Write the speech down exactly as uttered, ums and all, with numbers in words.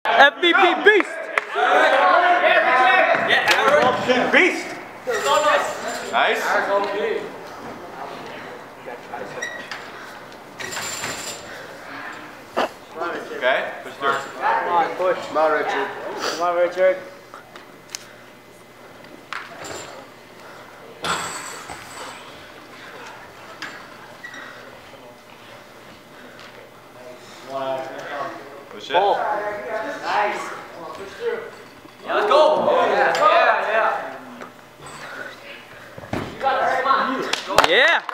F V P beast! Yeah, beast! Nice. Okay, push through. Come on, push. Come on, Richard. Come on, Richard. Push it. Pull. Nice. Come on, push through. Yeah, let's go! Yeah, yeah, yeah. You got it, come on. Yeah!